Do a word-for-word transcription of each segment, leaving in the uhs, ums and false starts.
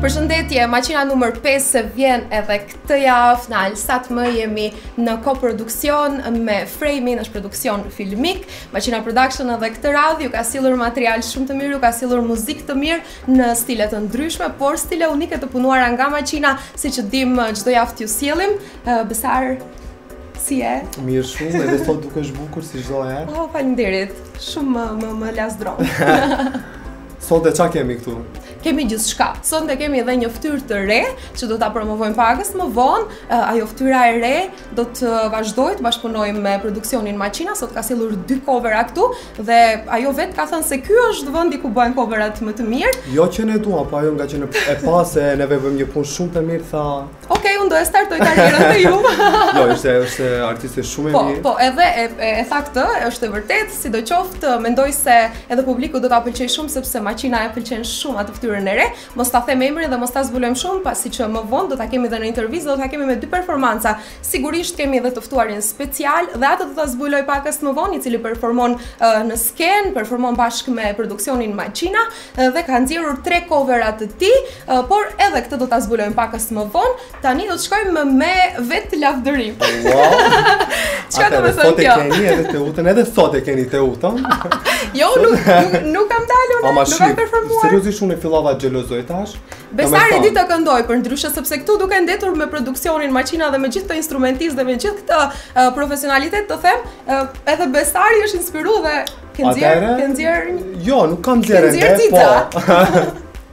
Përshëndetje, maqina numër pesë vjen edhe këtë javë, në Alsat më jemi në koproduksion me Frame-in, është produksion filmik. Maqina Production edhe këtë radhë ju ka sillur material shumë të mirë, ju ka sillur muzikë të mirë në stile të ndryshme, por stile unike të punuara nga maqina, siç e dim çdo javë t'ju sjellim. Besar, si e? Mirë shumë, edhe sot dukesh bukur si çdo herë. Oh, faleminderit. Shumë më më, më lasdron. Sot e qa kemi këtu? Kemi gjithçka. Sonte kemi edhe një ftyrë të re që do ta promovojmë pakës më vonë. Ajo ftyra e re do të vazhdojë të bashkëpunojmë me produksionin Maqina. Sot ka sillur dy covera këtu dhe ajo vetë ka thënë se ky është vendi ku bëhen coverat më të mirë. Jo që ne duam, po ajo nga që e pa se neve bëjmë një punë shumë të mirë, tha. Okej, unë do e startoj karrierën te ju. Jo, është është artiste shumë e mirë. Po, po, edhe e, e, e tha këtë, është e vërtet, sidoqoftë mendoj se edhe publiku do ta pëlqejë shumë sepse Maqina e pëlqen shumë atë ftyrën e re. Mos ta them emrin dhe mos ta zbulojmë shumë, pasi që më vonë do ta kemi edhe në intervistë, do ta kemi me dy performanca. Sigurisht kemi edhe të ftuarin special dhe atë do ta zbuloj pakës më vonë, i cili performon uh, në sken, performon bashkë me produksionin Maqina uh, dhe ka nxjerrur tre covera të tij, uh, por edhe këtë do ta zbulojmë pakës më vonë. Tani do të shkojmë me vetë lavdërim. Wow. Çka do të thonë kjo? Sot e keni edhe Teutën, edhe sot e keni Teutën. Jo, nuk, nuk, nuk kam dalur, nuk kam performuar. Seriozisht unë e fillova xhelozoj tash. Besari di të këndoj, për ndryshe sepse këtu duke ndetur me produksionin Maqina dhe me gjithë të instrumentistë dhe me gjithë këtë uh, profesionalitet, të them, uh, edhe Besari është inspiruar dhe ke nxjerr, ke nxjerr. Jo, nuk kam nxjerrë, po.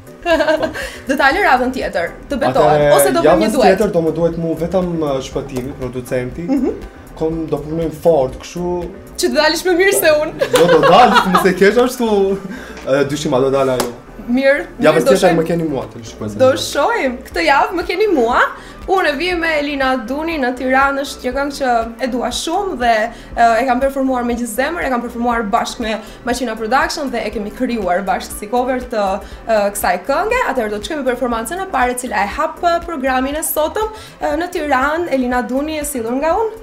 Do ta lë radhën tjetër, të betohet, ose do bëjmë një duet. Tjetër do më duhet mu vetëm shpëtimi, producenti. Kom do punojmë fort, kështu. Që të dalësh më mirë se unë. Jo, do dalë, nëse kesh ashtu dyshima do dalë ajo. Mirë, javë tjetër më keni mua të shpresoj. Do shohim. Këtë javë më keni mua. Unë e vi me Elina Duni në Tiranë, është një këngë që e dua shumë dhe uh, e kam performuar me gjithë zemër, e kam performuar bashkë me Maqina Production dhe e kemi krijuar bashkë si cover të uh, kësaj kënge. Atëherë do të shkojmë performancën e parë, e cila e hap programin e sotëm uh, në Tiranë. Elina Duni e sillur nga unë.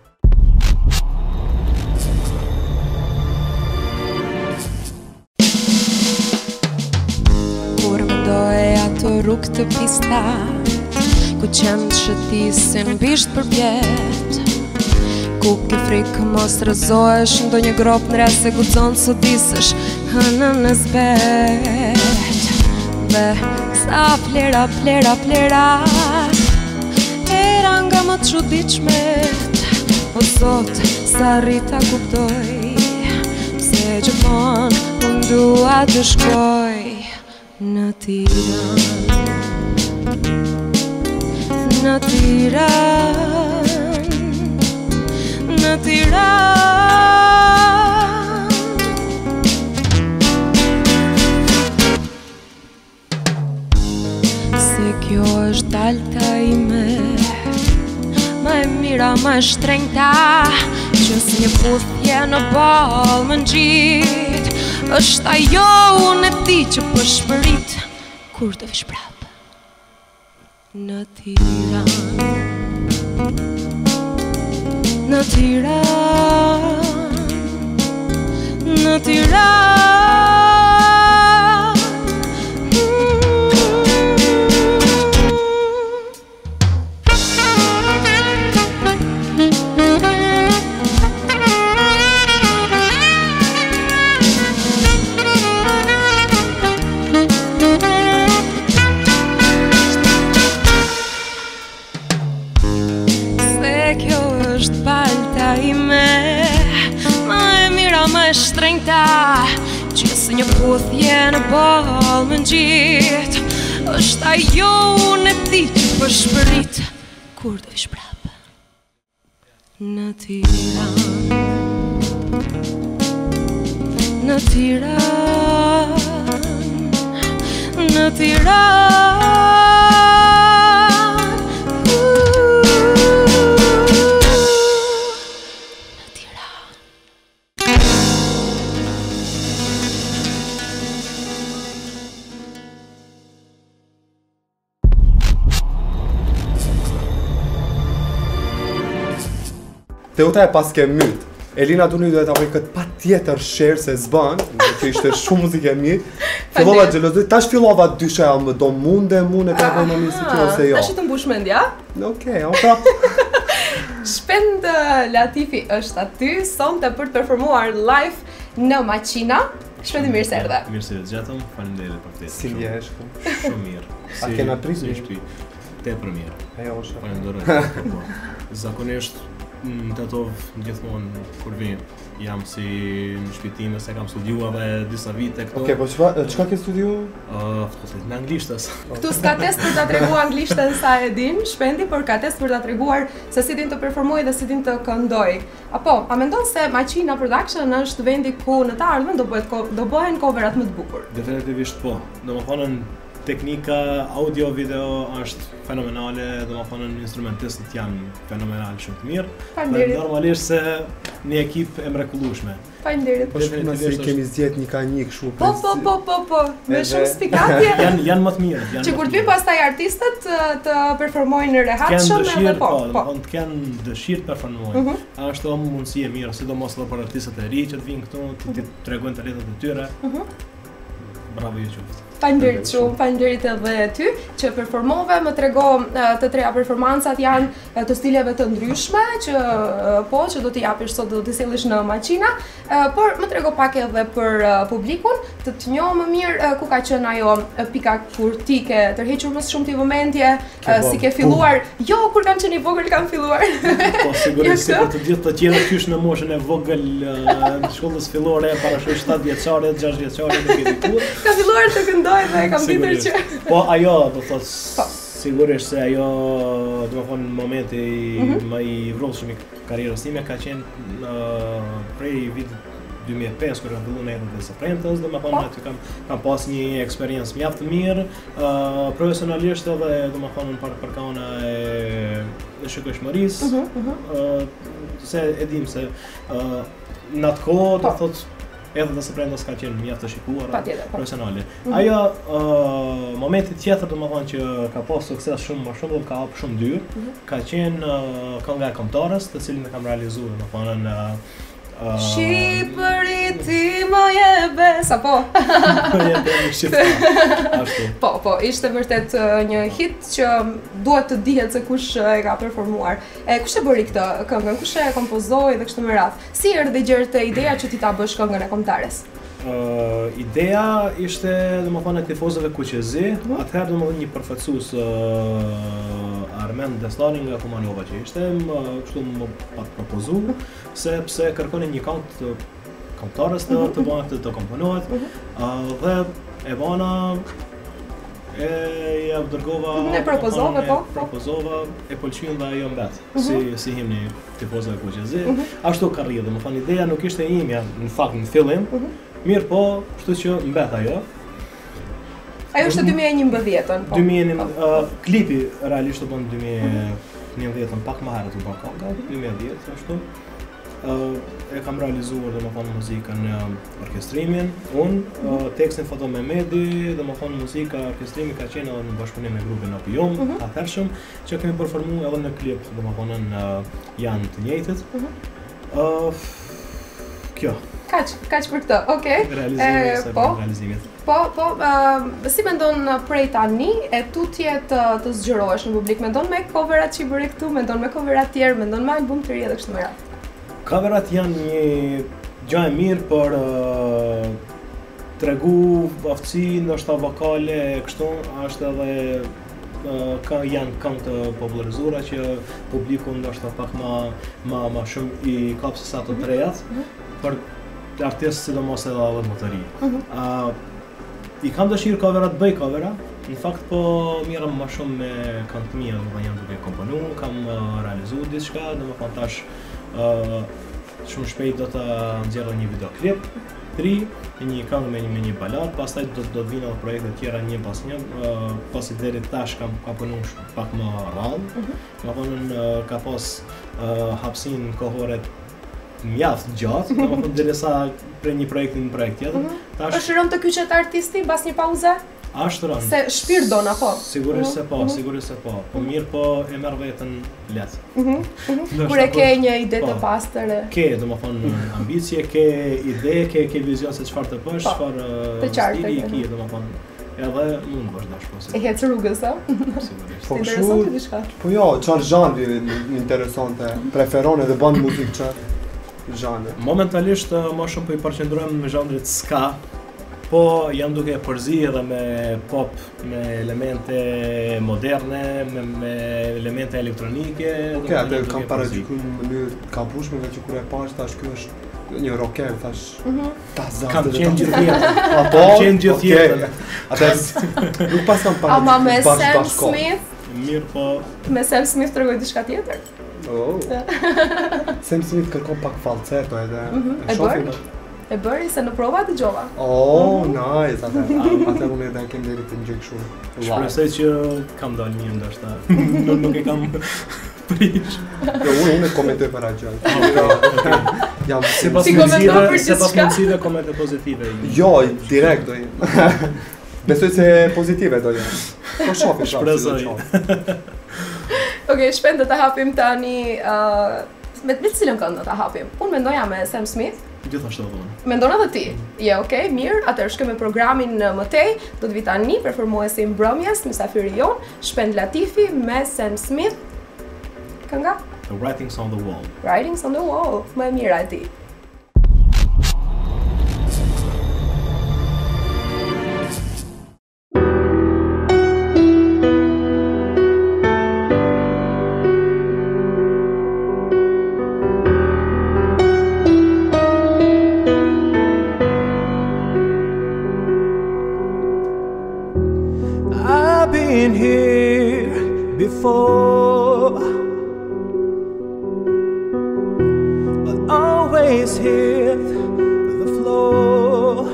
Kur mendoj ato rrugë të pista ku qenë të shëtisin bisht për pjetë, ku ke frikë mos rëzohesh ndo një grop në rrasë e gudzon së disësh hënën në zbet. Dhe sa plera, plera, plera era nga më të çuditshmet, o Zot, sa rrita kuptoj pse gjithmonë unë dua të shkoj në Tiranë. Në Tiranë, në Tiranë. Se kjo është dalta ime, më e mira, më e shtrenjta, që si një puthje në ballë më ngjit, është ajo unë e di që po shpërit kur të vish prapë. Në Tiranë, në Tiranë, në Tiranë. Shtrenjta, që si një puthje në ballë më ngjit, është ajo unë e di që po shpërit kur do vish prapë në Tiranë, në Tiranë, në Tiranë. Teuta e pas ke mytë. Elina Duni duhet ta bëj këtë patjetër share se s'bën, që ishte shumë muzikë e mirë. Fillova xhelozi, tash fillova të dyshja, më do munde, mund e ka bëj më mirë si ti ose jo. Tash të mbush mendja. Okej, o prap. Shpend Latifi është aty sonte për të performuar live në Maqina. Shpëndimirë se erdhe. Mirë se gjetëm, faleminderit për këtë. Si ndjehesh? Shumë mirë. A kena prisur? Si tepër mirë. Ajo është. Falenderoj. Zakonisht në Tetov gjithmonë kur vim jam si në shtëpi time se kam studiuar edhe disa vite këtu. Okej, po çfarë çka ke studiuar? Ë, uh, në anglishtës. Këtu s'ka test për ta treguar anglishtën sa e din, Shpendi, por ka test për ta treguar se si din të performoj dhe si din të këndoj. Apo, a mendon se Maqina Production është vendi ku në të ardhmen do bëhet do bëhen coverat më të bukur? Definitivisht po. Domethënë teknika audio video është fenomenale, domethënë instrumentistët janë fenomenal shumë të mirë. Faleminderit. Normalisht se një ekip e mrekullueshme. Faleminderit. Po shumë se kemi zgjedh një kanjik kështu. Po po po po po, me shumë spikatje. Janë janë më të mirë. Që kur të vinë pastaj artistët të performojnë në rehatshëm edhe po. Po, të kenë dëshirë të performojnë. Është një mundësi e mirë, sidomos edhe për artistët e ri që të vinë këtu, të tregojnë talentet e tyre. Bravo ju qoftë. Faleminderit shumë, faleminderit edhe ty që performove, më trego të treja performancat janë të stileve të ndryshme që po që do t'i japësh sot do t'i sjellësh në Maqina, por më trego pak edhe për publikun, të të njohë më mirë ku ka qenë ajo pika kur ti ke tërhequr më shumë ti vëmendje, si ke filluar, jo kur kam qenë i vogël kam filluar. Po sigurisht se të gjithë të tjerë qysh në moshën e vogël në shkollës fillore para shtatë vjeçare, gjashtë vjeçare nuk e di ku. Ka filluar të këndoj dhe kam ditur që... Po ajo, do thot, sigurisht se ajo, do më thonë, momenti më i vrullshëm i karrierës time ka qenë prej vitit dy mijë e pesë kur kam filluar në jetën e Sefrentës, do më thonë aty kam kam pas një eksperiencë mjaft të mirë, profesionalisht edhe do më thonë për përkana e shikojshmërisë, se e dim se në atë kohë, do thot, edhe dhe Sefrentës ka qenë mjaft të shikuar profesionale. Ajo momenti tjetër do më thonë që ka pas sukses shumë më shumë dhe ka hapur shumë dyrë, ka qenë kënga e kombëtarës, të cilin e kam realizuar, do thonë në Shqipëri ti më jebe, sa po? Më jebe në Shqipëri, ashtu. Po, po, ishte vërtet një hit që duhet të dihet se kush e ka performuar. E, kush e bëri këtë këngën, kush e kompozoi dhe kështu me radhë? Si erdhi gjerë ideja që ti ta bësh këngën e kombëtares? Uh, ideja ishte domethënë e tifozëve kuqezi, mm. atëherë domethënë një përfaqësues uh, Armen Deslani nga Kumanova që ishte më kështu më pat propozu sepse kërkonin një këngë të kombëtares të të bëhet të, të komponohet uh, dhe e bana e ja dërgova e propozove po propozova e pëlqyen dhe ajo mbet si si himni tifozëve kuqezi. Ashtu ka rridhur, domethënë ideja nuk ishte imja në fakt në fillim. Mirë po, kështu që mbet ajo. Ajo është dy mijë e njëmbëdhjetën, po. dy mijë e njëmbëdhjetë, uh, klipi realisht u bën dy mijë e njëmbëdhjetën pak më herët u bën kënga, dy mijë e dhjetë ashtu. Uh, e kam realizuar domethënë muzikën në orkestrimin, unë uh, tekstin Foto Mehmedi, domethënë muzika orkestrimi ka qenë edhe në bashkëpunim me grupin Opium, uh -huh. atëhershëm që kemi performuar edhe në klip, domethënë uh, janë të njëjtët. Uh -huh. uh, kjo. Kaq, kaq për këtë, okej. Realizimi, se po, realizimit. Po, po, uh, si mendon prej tani e tutje të, të zgjerohesh në publik? Mendon me coverat që i bëre këtu, mendon me coverat tjerë, mendon me album të ri edhe kështu me radhë? Coverat janë një gjë e mirë për uh, tregu aftësi ndoshta vokale kështu, është edhe uh, ka janë këngë të popularizuara që publiku ndoshta pak më më më shumë i kap se sa të trejat. Për artistë sidomos edhe edhe më të ri. Uh, I kam dëshirë coverat, bëj covera, në fakt po mirëm më shumë me këngë të mia, do jam duke komponu, kam uh, realizuar diçka, domethënë tash uh, shumë shpejt do të nxjerrë një videoklip të ri, një këngë me një me një balad, pastaj do do të vinë edhe projekte të tjera një pas një, uh, pasi deri tash kam kam punuar pak më rrallë. Domethënë uh, ka pas uh, hapësinë kohore mjaft gjatë, domethënë derisa për një projekt në projekt tjetër. Tash është rënë të kyçet artisti mbas një pauze? Ashtë rëndë. Se shpirt don apo? Sigurisht se po, sigurisht se po. Po mirë po e merr veten lehtë. Mhm. Kur e ke një ide të pastër. Ke, domethënë ambicie, ke ide, ke ke vizion se çfarë të bësh, çfarë stili ke, domethënë. Edhe mund bësh dashur. E hec rrugës, a? Sigurisht. Po interesante diçka. Po jo, çfarë zhanri interesante, preferon edhe bën muzikë çfarë zhanri. Momentalisht më shumë po i përqendrohem në zhanrit ska. Po jam duke përzi edhe me pop, me elemente moderne, me, me elemente elektronike. Okej, atë kam paragjykuar në mënyrë ka bushme nga që kur e pash tash ky është një rocker thash. Ta zante. Kam qenë gjithë jetën. Apo Kam qenë gjithë jetën. Atë nuk pas kam paragjykuar. Ama me Sam Smith. Mirë po. Me Sam Smith tregoj diçka tjetër. Oh. Sam Smith kërkon pak falsetto edhe e shohim. E bëri se në prova dëgjova. Oh, nice, atë. Atë unë edhe kem deri të ngjej kështu. Shpresoj që kam dalë mirë ndoshta. Nuk nuk e kam prish. Jo, unë unë komentoj para gjë. Jam sipas mundësive, sipas mundësive komente pozitive. Jo, direkt do jem. Besoj se pozitive do jem. Po shohim, shpresoj. Okej, shpejt do ta hapim tani uh, me me cilën këngë do ta hapim? Unë mendoja me Sam Smith. Gjithashtu do. Mendon edhe ti? Je okay, mirë. Atëherë shkojmë me programin më tej. Do të vi tani performuesi mbrëmjes, mysafiri jon, Shpend Latifi me Sam Smith. Kënga? The Writings on the Wall. Writings on the Wall. Më e mira e ti. Been here before, but always hit the floor.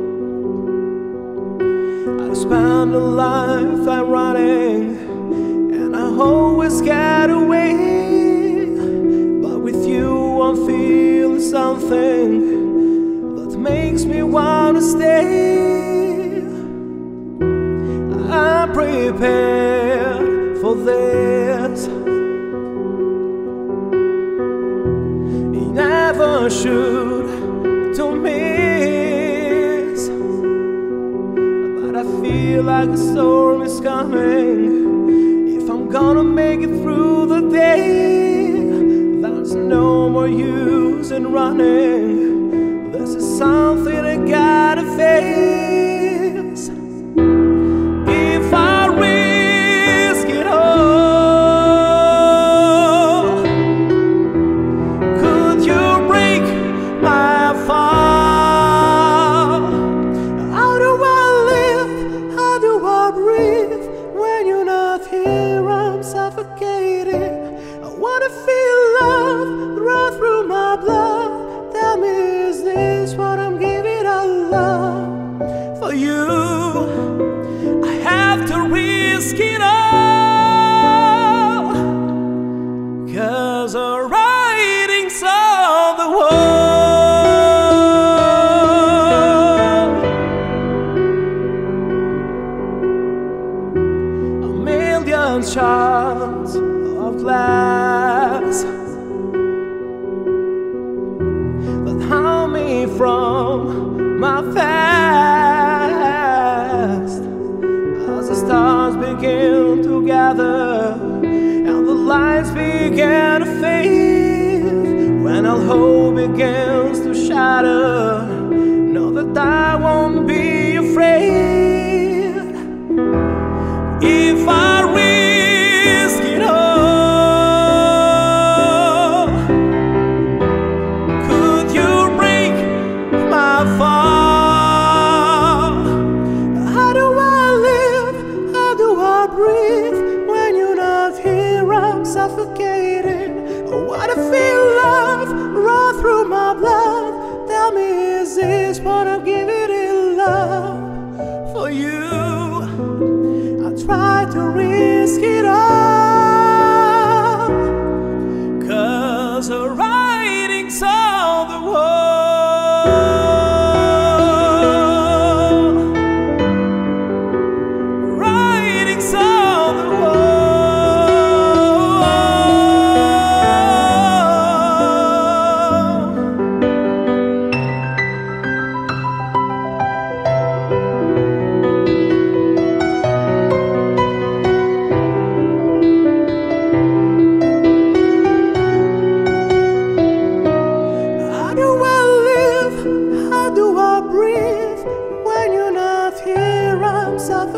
I spent a lifetime running, and I always get away. But with you, I'm feeling something that makes me wanna stay. I'm prepared for this. You never should to miss, but I feel like a storm is coming. If I'm gonna make it through the day, there's no more use in running. This is something I gotta face. Shards of glass that harm me from my past. As the stars begin to gather and the lights begin to fade, when all hope begins to shatter, know that I won't be afraid. If I suffocating, what I feel love run through my blood. Tell me, is this what I'm giving in love for you? I try to risk it all, 'cause the writing's on the wall.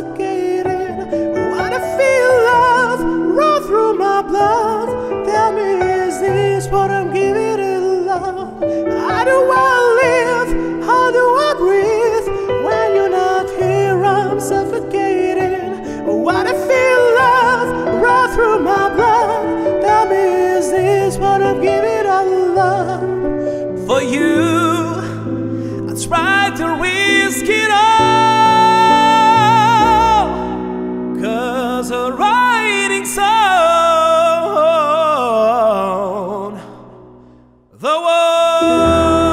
suffocating. What I feel love run through my blood. Tell me, is this what I'm giving it love? How do I live? How do I breathe? When you're not here, I'm suffocating. What I feel love run through my blood. Tell me, is this what I'm giving it love? For you, I tried to risk it all, 'cause a writing on the wall.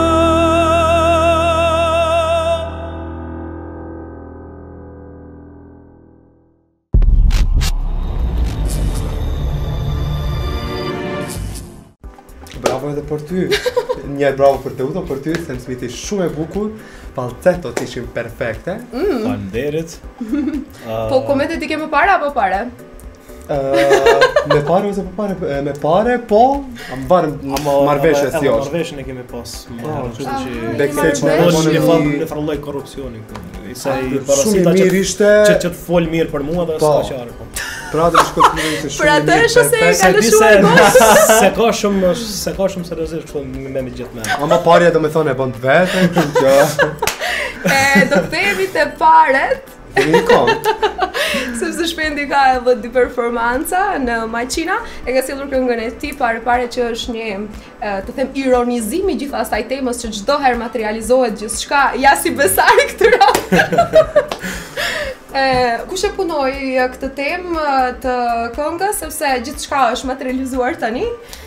Bravo edhe për ty. Një bravo për të uto, për ty, Sam Smith ishte shumë e bukur, falcetot ishin perfekte. Mm. Faleminderit. Po komentet i ke më pare apo pare? Uh, me pare ose po pare? Me pare, po, am varëm marrveshjes si është. Marrveshjen e kemi pas. Backstage me në farlloj korrupsioni këtu. Sa i shumë mirë ishte që që të fol mirë për mua dhe s'ka qare po. Pra dhe shkoj të mirë ishte shumë. Për atë është se ka lëshuar Se ka shumë se ka shumë seriozisht kështu me me gjithë me. Ama parja do të thonë e bën të vetën, që E do kthehemi te paret. Kemi kohë. Sepse shpendi ka edhe dy performanca në Maqina, e ka sjellur këngën e tij pare pare që është një, të them, ironizim i gjithë asaj temës që çdo herë materializohet gjithçka, ja si besari këtë radhë. Kush e punoi këtë temë të këngës, sepse gjithçka është materializuar tani?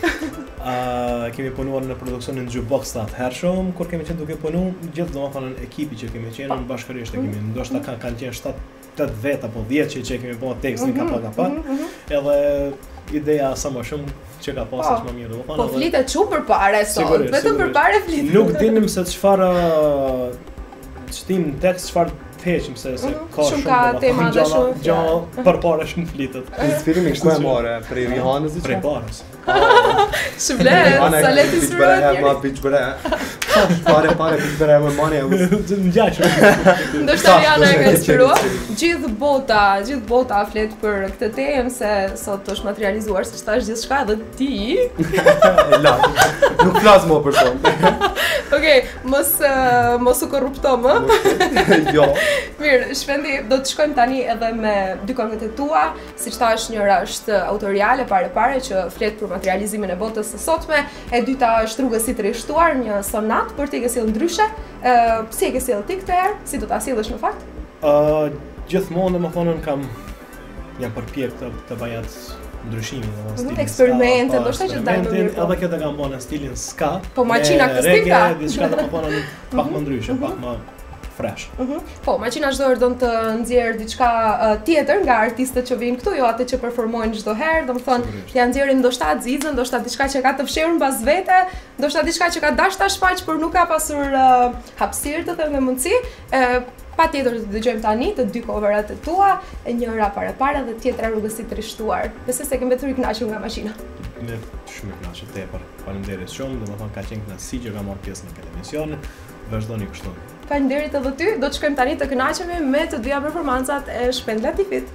Uh, kemi punuar në produksionin Jukebox të atëhershëm, kur kemi qenë duke punu, gjithë domethënë ekipi që kemi qenë bashkërisht e kemi, ndoshta kanë kanë qenë shtatë tetë vet apo dhjetë që, që kemi bërë tekstin ka pa ka pa. Edhe ideja sa më shumë që ka pasur është më mirë domethënë. Po flitet shumë për pare sot, vetëm për pare flitet. Nuk dinim se çfarë çtim tekst, çfarë heqim se se ka shumë ka tema dhe shumë gjë përpara shumë flitet. Inspirimi ku e morë prej Rihanës diçka? Prej parës. Shvlet, sa le të inspirohet. Ma bitch bëre. Pare pare bitch bëre më mani. Ngjashëm. Ndoshta Rihanna e ka inspiruar. Gjithë bota, gjithë bota flet për këtë temë se sot është materializuar, siç thash gjithçka edhe ti. La. Nuk flas më për shkak. Okej, mos mos u korrupto më. Jo. Mirë, shpendi, do të shkojmë tani edhe me dy këngët e tua, siç thash, njëra është autoriale pare pare që flet për materializimin e botës së sotme, e dyta është rrugës i trishtuar, një sonat për t'i ke sjellë ndryshe. Uh, si e ke sjellë ti këtë herë? Si do ta sjellësh në fakt? Uh, gjithmonë domethënë kam jam përpjek të të bajat ndryshime, domethënë eksperimente, ndoshta që dajmë mirë. Edhe këtë kam bën në stilin ska. Po Maqina këtë stil ka. Diçka domethënë pak më ndryshe, pak më fresh. Uh-huh. Po, Maqina çdo herë don të nxjerr diçka uh, tjetër nga artistët që vijnë këtu, jo atë që performojnë çdo herë, domethënë janë nxjerrin ndoshta xizën, ndoshta diçka që ka të fshehur mbas vete, ndoshta diçka që ka dashur ta shfaq por nuk ka pasur uh, hapësirë të them me mundësi. Uh, Patjetër të dëgjojmë tani të dy coverat e tua, e njëra pare pare dhe tjetra rrugës i trishtuar. Besoj se kemi mbetur i kënaqur nga Maqina. Ne shumë i kënaqur tepër. Faleminderit shumë, domethënë ka qenë kënaqësi që kam marrë pjesë në këtë emision. Vazhdoni kështu. Faleminderit edhe ty. Do të shkojmë tani të kënaqemi me të dyja performancat e Shpend Latifit.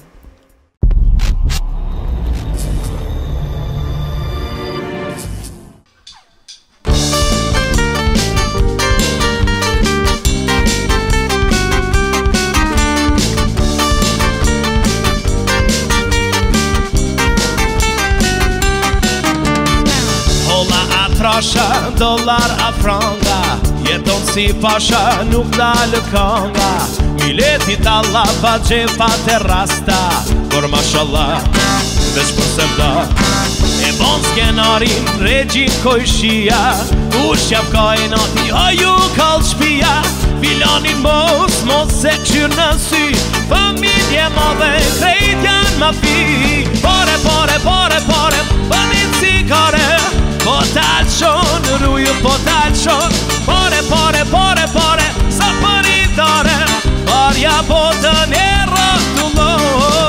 Trasha, dollar a franga, jeton si pasha, nuk dalë kënga. Mileti talla pa gjepa të rasta, por mashallah, veç për se mda. E bon skenarin, regjin kojshia, u shjap ka e nati, haju kall shpia. Vilani mos, mos se këshyr në sy, familje ma dhe krejt janë ma fi. Pore, pore, pore, pore, bënin si kare, po talëshon, ruju po talëshon. Pore, pore, pore, pore, sa përitare, parja botën e rëtullon.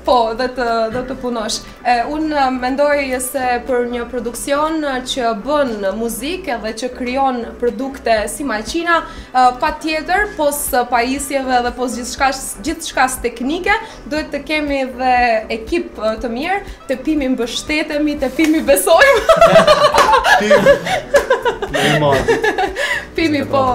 Po, dhe të, dhe të punosh. E, unë mendoj se për një produksion që bën muzikë edhe që krijon produkte si maqina, pa tjetër, pos pajisjeve dhe pos gjithçkas teknike, duhet të kemi dhe ekip të mirë, të pimi mbështetemi, të pimi besojmë. Pimi, po.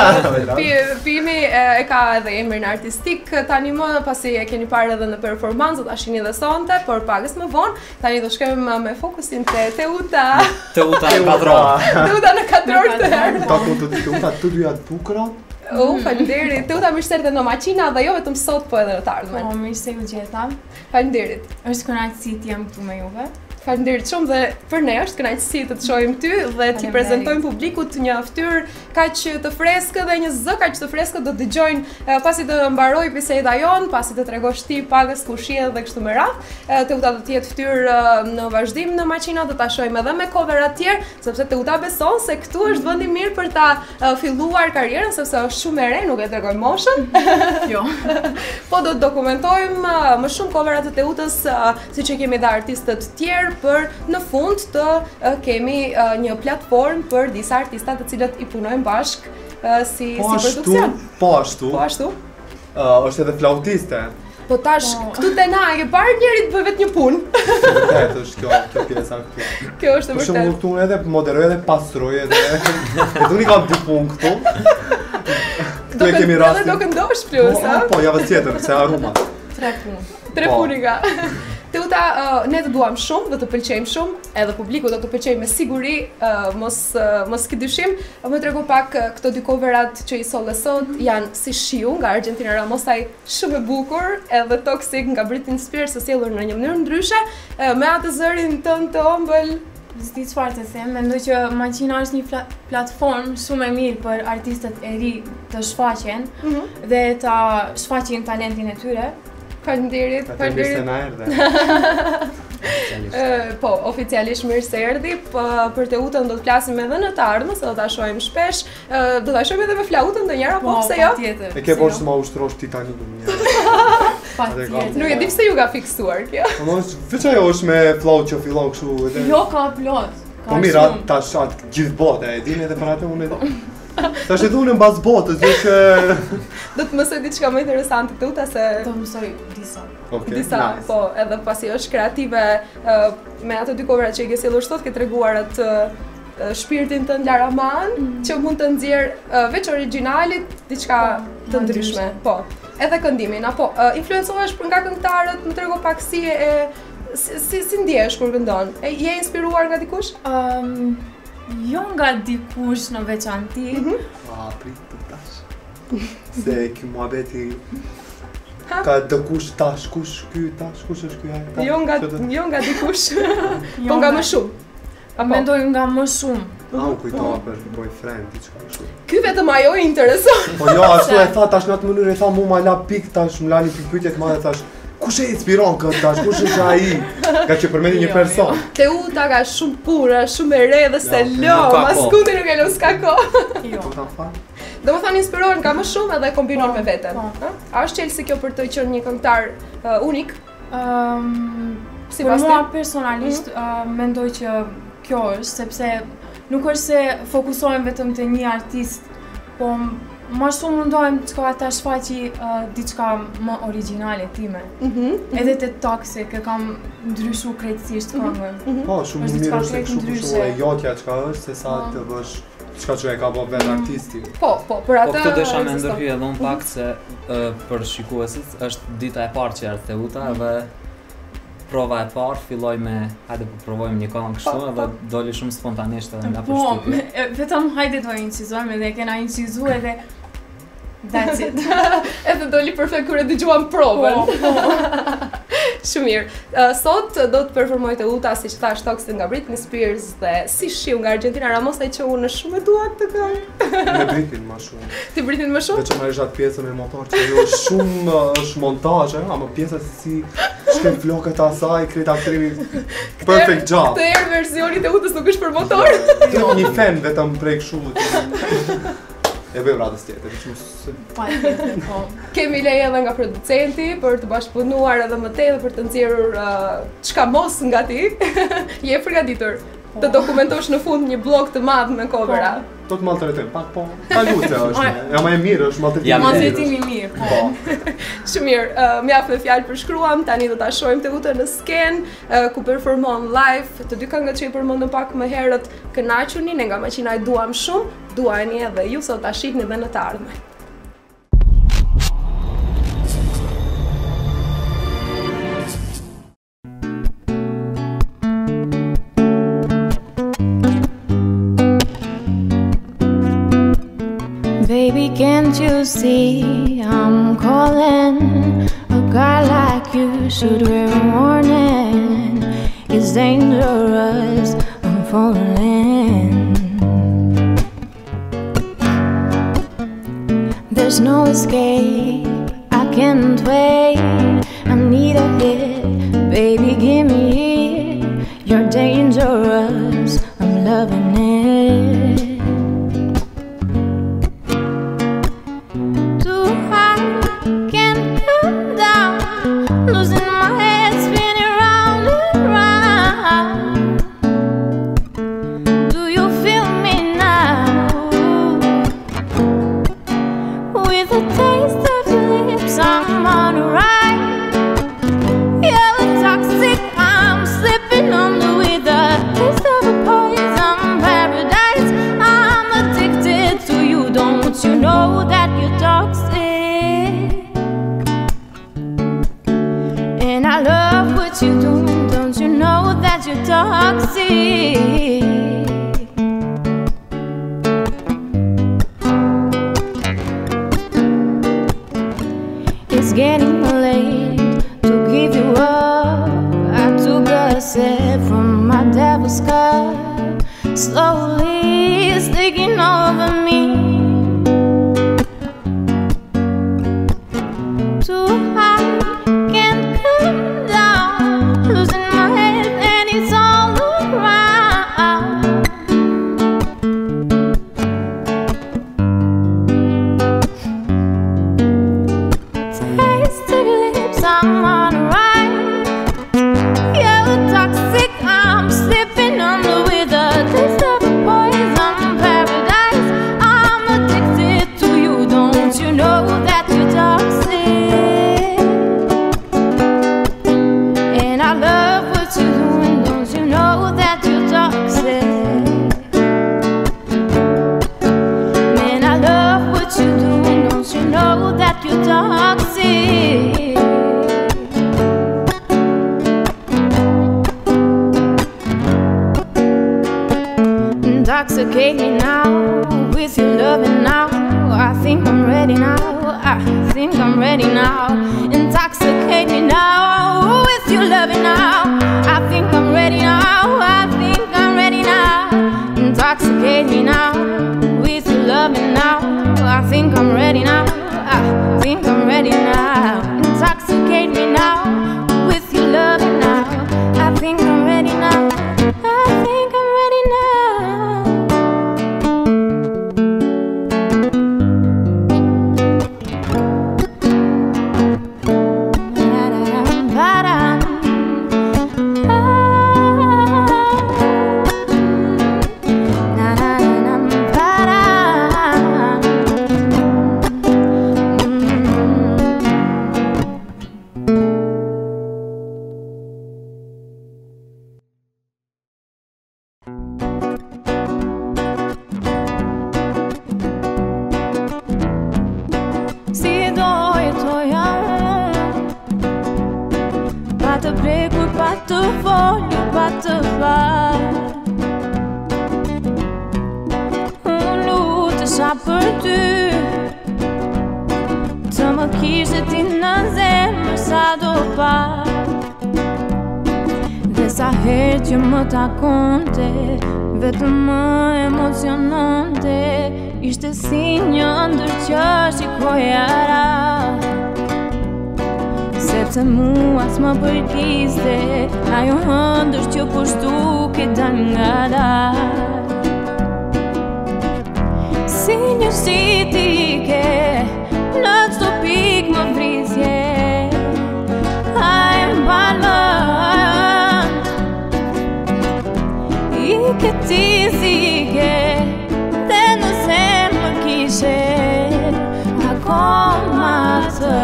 Pimi e ka edhe emrin artistik tani më, pasi e keni parë edhe në performancë, ta shihni dhe sonte, por pakës më vonë, tani do shkojmë me fokusin te Teuta. Teuta në katëror. Teuta në katëror të herë. Ta ku të Teuta të dyja të bukura. U, faleminderit. Teuta mirë se erdhe në maqina dhe jo vetëm sot, po edhe në të ardhmen. Po, mirë se u gjeta. Faleminderit. Është kënaqësi të jem këtu me juve. Faleminderit shumë dhe për ne është kënaqësi të të shohim ty dhe t'i prezantojmë publikut një fytyrë kaq të freskë dhe një zë kaq të freskë do dëgjojnë pasi të mbaroj biseda jon, pasi të tregosh ti pagës kush je dhe kështu me radhë. Teuta do të jetë fytyrë në vazhdim në maqina, do ta shohim edhe me cover të tjerë, sepse Teuta beson se këtu është vendi mirë për ta filluar karrierën, sepse është shumë e re, nuk e tregoj moshën. Jo. Po do të dokumentojmë më shumë coverat të Teutës, siç e kemi dhe artistët të tjerë, për në fund të uh, kemi uh, një platformë për disa artista të cilët i punojmë bashk uh, si, po si produksion. Po ashtu. Po ashtu. Uh, është edhe flautiste. Po tash, po. Këtu te na e ke parë njëri të bëj vetë një punë. Vërtet është kjo, kjo pjesa këtu. Kjo është e Për shembull vërtetë. këtu unë edhe moderoj edhe pastroj edhe. Edhe unë kam dy punë këtu. Do e kemi kënd- rastin. edhe do këndosh plus, Po, a? po javës tjetër, se haruma. Tre punë. Tre po. puni ka. Teuta, uh, ne të duam shumë dhe të pëlqejmë shumë, edhe publiku do të pëlqejë me siguri, uh, mos uh, mos ki dyshim. Më tregu pak uh, këto dy coverat që i solle sot janë si shiu nga Argentina Ramosaj, shumë e bukur, edhe Toxic nga Britney Spears, së sjellur në një mënyrë ndryshe, uh, me atë zërin tënd të ëmbël. S'di çfarë të them, mendoj që maqina është një pla- platformë shumë e mirë për artistët e ri të shfaqen Mhm. dhe ta shfaqin talentin e tyre. Faleminderit, Atë mirë se faleminderit. na erdhe. E, po, oficialisht mirë se erdhi, p- për Teutën do të flasim edhe në të ardhmen, se do ta shohim shpesh. E, do ta shohim edhe me flautën ndonjëra, po pse jo? Patjetër. E ke pse bosh jo? të ma ushtrosh Titanicun një. Patjetër. Nuk e di pse ju ka fiksuar kjo. Po mos veç ajo është me flaut që fillon kështu edhe. Jo, ka plot. Ka Po mirë, shumë. tash atë gjithë bota e dini edhe për atë unë e di. Tash e dhunë mbas botës, jo që Do të mësoj diçka më interesante Teuta se Do mësoj disa. okay, disa, nice. po, edhe pasi është kreative uh, me ato dy coverat që i ke sjellur sot, ke treguar atë uh, shpirtin tënd laraman, që mund të nxjerr uh, veç originalit diçka Po, të ma ndryshme. ndryshme. Po. Edhe këndimin, apo uh, influencohesh nga këngëtarët, më trego pak si e si si, si ndjehesh kur këndon? E je inspiruar nga dikush? Um, jo nga dikush në veçanti, A, prit të tash. Se ky muhabeti ka dëkush tash, kush ky tash, kush është ky ai? Jo nga Që të- jo nga dikush, Jo po nga nga- më shumë. Apo mendoj nga më shumë. A, u kujtova për boyfriend, diçka kështu. ky vetëm ajo i intereson. Po jo, ashtu e tha tash në atë mënyrë e tha mu ma la pik tash, më lani pik pyetje të madhe tash. Kush e inspiron këtë tash? Kush është ai? Ka që përmendi një Jo, person. Teuta ka shumë pura, shumë e re dhe se Ja, lo, nuk ka mas kohë. kundi nuk e lë s'ka kohë. Jo. Po ta fal. Do më thënë inspirohen nga më shumë edhe kombinon Po, me veten. po. ë? A është qelsi kjo për të qenë një këngëtar uh, unik? Um, Si për pas mua ty? personalisht uh, mendoj që kjo është, sepse nuk është se fokusohem vetëm te një artist, po m- ma shumë mundohem çka ta shfaqi uh, diçka më origjinale time. Mhm. Edhe te Toxic e kam ndryshu krejtësisht këngën. Po, shumë Është mirë diçka është se krejt kështu për ndryshe. shembull e jotja çka është se sa Po. të bësh çka që e ka bërë vetë artisti. Po, po, për Po atë. këtë desha me ekziston. ndërhyj edhe unë pak se uh, për shikuesit është dita e parë që erdhi Teuta edhe prova e parë filloj me hajde po provojmë një këngë kështu Po, edhe doli shumë spontanisht edhe nga Po, përshtypja. e- vetëm hajde do incizojmë edhe e kena incizu edhe that's it. Edhe doli perfekt kur e dëgjuam provën. Po, po. Shumë mirë. Uh, sot do të performoj Teuta siç thash Toxic nga Britney Spears dhe si shiu nga Argentina Ramosaj që unë shumë e dua të këngë. Me Britney më shumë. Ti Britney më shumë? Veçanërisht atë pjesën me motor që jo është shumë uh, është montazh, eh, ama pjesa si shkel flokët e asaj, krejt aktrimi perfect job. Këtë herë versioni Teutës nuk është për motor. Ti një fan vetëm prej kështu. e bëjmë radhës tjetër, që mos... Pa tjetër, po. Kemi leje edhe nga producenti për të bashkëpunuar edhe më tej dhe për të nxjerrur uh, çka mos nga ti. Je përgatitur të dokumentosh në fund një blog të madh me covera. Do të maltretojmë pak, po. Paguse është. Ja më e mirë është maltretimi. Maltretimi i mirë, po. Shumë mirë, uh, mjaft me fjalë përshkruam, tani do ta shohim Teuta në sken, uh, ku performon live, të dy këngët që i përmendëm pak më herët, kënaquni, ne nga Maqina e duam shumë, duani edhe ju sot ta shihni edhe në të ardhmen. Baby, can't you see I'm calling? A guy like you should wear a warning. It's dangerous, I'm falling. There's no escape, I can't wait. I need a hit, baby, give me it. You're dangerous, I'm loving it. It's getting late to give you up. I took a sip from my devil's cup. Slowly it's taking over me. Too high, can't come down. Losing my head and it's all around. Taste of your lips, I'm on a ride. You're toxic, I'm slipping under with a taste of a poison paradise. I'm addicted to you, don't you know that you're toxic? And I love what you're doing, don't you know that you're toxic? Man, I love what you're doing, don't you know that you're toxic? Intoxicate me now with your loving now. I think I'm ready now. I think I'm ready now. Intoxicate me now with your loving now. I think I'm ready now. I think I'm ready now. Intoxicate me now with your loving now. I think I'm ready now. I think I'm ready now. Intoxicate me now with your loving now. I think I'm ready now. I think I'm ready now. Si do jetoja pa të prekur, pa të folur, pa të fal. Unë lutesha për ty, të më kishe ti në zemër sa do pa. Dhe sa herë që më takonte, vetëm më emociononte. Ishte si një ndër që shikoja ra, sepse mua s'më përkiste ajo ëndër që po shtuke dal nga dal. Si një shiti ke në çdo pikë më vrisje, a e mban mend i ke ti si ke dhe nëse më kishe akoma të.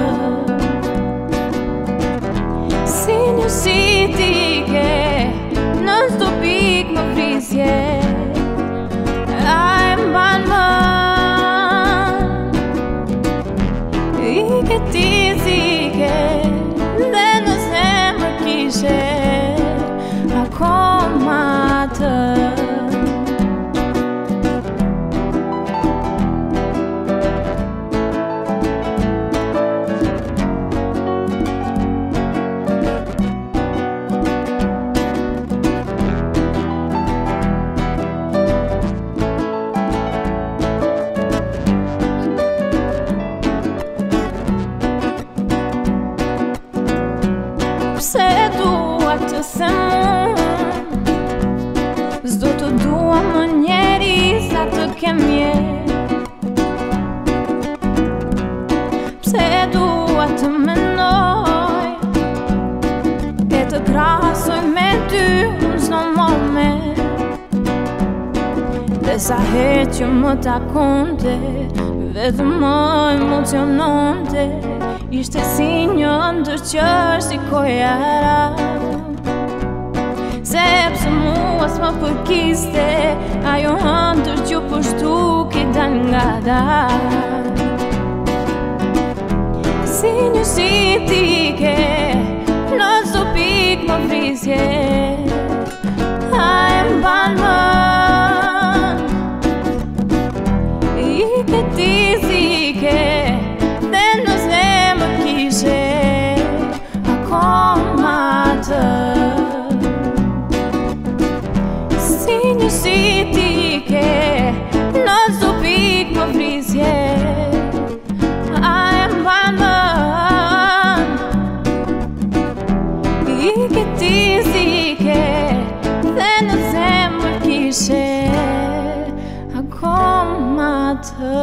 Si një shiti ke në çdo pikë më vrisje, a e mban mend i ke ti si ke dhe nëse më kishe akoma të. Pse dua të se mund, s'do të dua më njeri sa të kem jetë. Pse dua të mendoj e të krahasoj me ty në çdo moment, dhe sa herë që më takonte vetëm më emociononte, ishte si një ndër që shikoja radhë, sepse mua s'më përkiste ajo ëndër që po shtuki dal nga dal. Si një shiti ke në çdo pikë më vrisje, a e mban mend i ke ti si ke dhe nëse më kishe akoma të. Si një shiti ke në çdo pikë më vrisje, a e mban mend i ke ti si ke dhe nëse më kishe akoma të.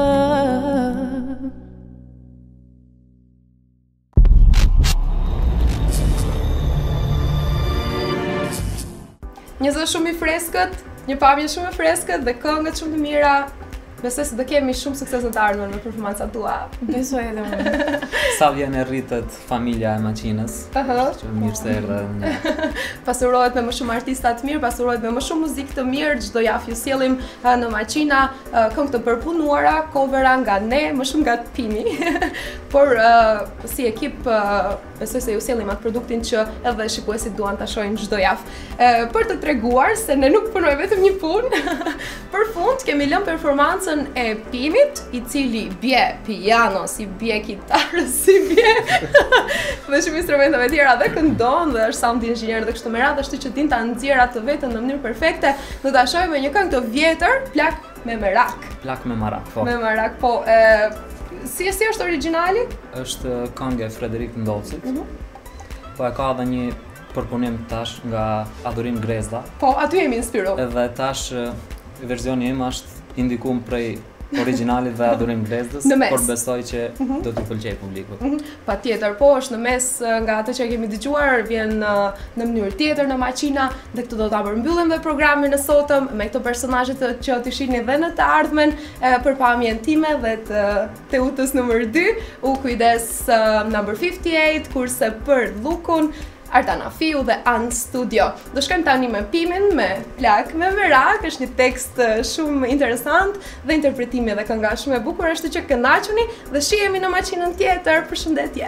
Një zë shumë i freskët, një pamje shumë e freskët dhe këngët shumë të mira. Besoj se do kemi shumë sukses në të ardhmen me performancat tua. Besoj edhe unë. Sa vjen e rritet familja e Maqinës, që mirë se erdhe. Pasurohet me më shumë artista të mirë, pasurohet me më shumë muzikë të mirë, çdo javë ju sjellim në Maqina këngë të përpunuara, covera nga ne, më shumë nga Pimi. Por si ekip besoj se ju sjellim atë produktin që edhe shikuesit duan ta shohin çdo javë. Për të treguar se ne nuk punojmë vetëm një punë, për fund kemi lënë performancën e Pimit, i cili bie piano, si bie kitarë, si bie dhe shumë instrumenteve tjera dhe këndon dhe është sound engineer dhe kështu me radhë, ashtu që din ta nxjerr atë vetën në mënyrë perfekte. Do ta shohim me një këngë të vjetër, Plak me merak. Plak me marak, po. Me marak, po. E, si si është origjinali? Është këngë e Frederik Ndocit. Mm-hmm. Po e ka edhe një përpunim tash nga Adhurim Grezda. Po, aty jemi inspiruar. Edhe tash versioni im është indikum prej originalit dhe Adhurim Grezdës, por besoj që mm-hmm. do t'i pëlqej publikut. Mm-hmm. Patjetër, po është në mes nga atë që kemi dëgjuar, vjen në, në mënyrë tjetër në Maqina dhe këtë do ta përmbyllim dhe programin e sotëm me këto personazhe që t'i shihni dhe në të ardhmen për pamjen time dhe të Teutës numër dy, u kujdes uh, number fifty-eight, kurse për Lukun Ardana Fiu dhe An Studio. Do shkojmë tani me Pimin, me Plak me merak, është një tekst shumë interesant dhe interpretimi dhe kënga shumë e bukur, është që kënaquni dhe shihemi në Maqinën tjetër. Përshëndetje.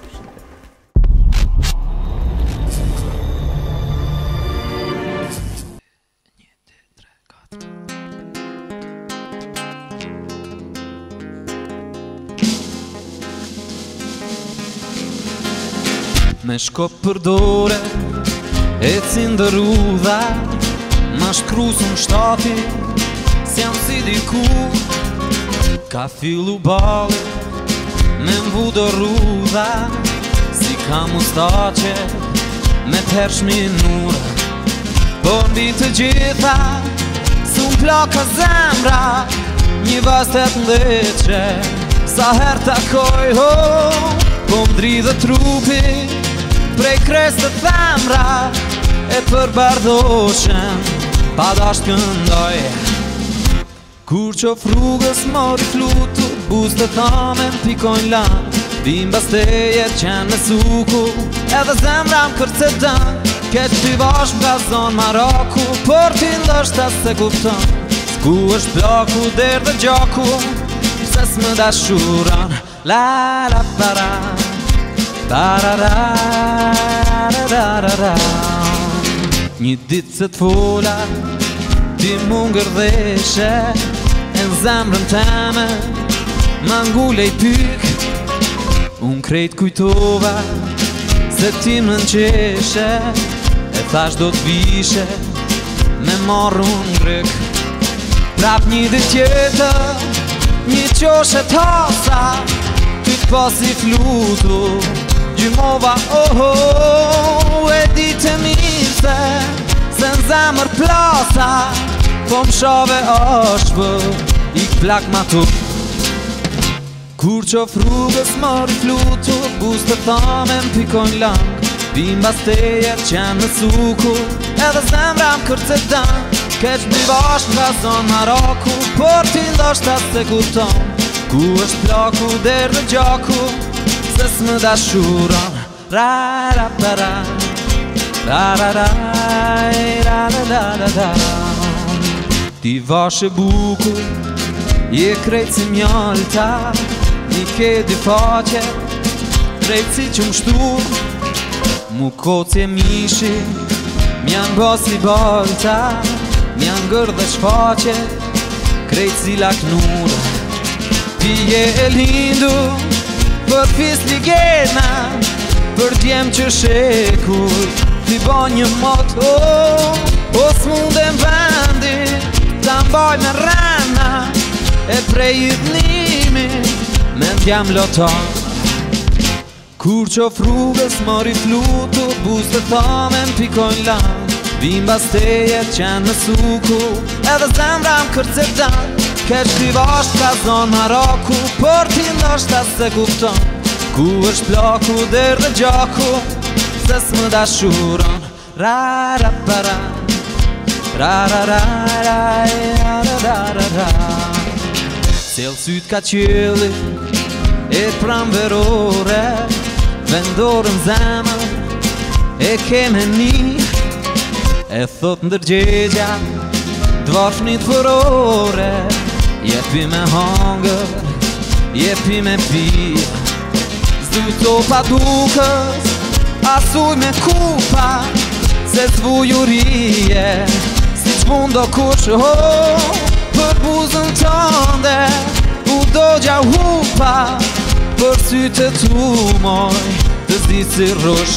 Me shko për dore, e cindë rrudha, ma shkrusën shtati, s'jam si diku. Ka fillu bali, me mvu do rrudha, si ka mustache, me tershmi nura. Po mbi të gjitha, s'un plaka zemra, një vastet ndheqe, sa her takoj ho, po m'dridhe trupi, prej kres të themra, e përbardoshem, pa dasht këndoj. Kur qof rrugës mori flutu, buste thamen pikojnë lan, vim basteje qenë me suku, edhe zemra më kërcedan, keq t'i vash m'ka zonë Maroku, por ti ndoshta se kupton, s'ku është plaku der dhe gjaku, se s'më dashuron. La la para, tarara, tarara. Një ditë se t'fola, ti mu ngërdheshe, e në zemrën teme, ma ngulej pyk, unë krejt kujtova, se ti më nëqeshe, e thash do t'vishe, me marrë unë ngryk. Prap një dit tjetër, një qoshe t'hasa, ty t'pasi flutu, gjymova oh oh, e di të mirë se, se në zemër plasa, po më shove është bë, ik plak ma tu. Kur qof rrugës mori flutu, bus të thamen pikojnë lang, vim basteje qenë në suku, edhe zemra më kërcedan, keq b'i vash nga zonë Maroku, por ti ndoshta se kupton, ku është plaku der dhe gjaku, se s'më dashuron. Ra ra para, ra ra ra, ra ra ra ra ra. Ti vash e bukur, je krejt si mjalta, një ke di faqe, krejt si që më shtur, mu kocje mishi, m'jan bosi bolta, m'jan gër dhe shfaqe, krejt si laknura. Ti je e lindu, për fis ligena, për djem që shekull, ti bo një moto, o s'mundem vendi, ta mbaj me rana, e prej jitnimi, me t'jam loton. Kur qof rrugës mori flutu, bus të thamen pikojnë lan, vim basteje qenë në suku, edhe zemra më kërcedan, keq t'i vash ka zonë Maroku, por ti ndoshta se kupton, ku është plaku der dhe gjaku, se s'më dashuron. Ra ra para, ra ra ra ra ra ra ra ra. Cel syt ka qëlli, e pram verore, vendorën zemër, e keme një, e thot ndërgjegja, dvashnit fërore, jepi me hangër, jepi me pia, zduto pa dukës, asuj me kupa, se t'vujurie, si q'mundo kush ho, për buzën tënde, u do gja hupa, për sytë tu moj, të zdi si rush.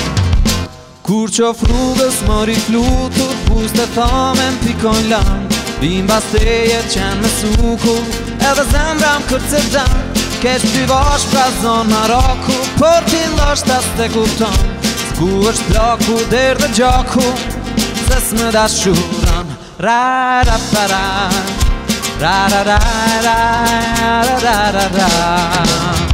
Kur qof rrugës mori flutu, bus të thamen pikojnë lang, vim basteje qenë me suku, edhe zemra më kërcedan, keq t'i vash pra zonë Maroku, por ti ndoshta s'te kupton, s'ku është plaku der dhe gjaku, se s'më dashuron. Ra ra para, ra ra ra ra ra ra ra ra.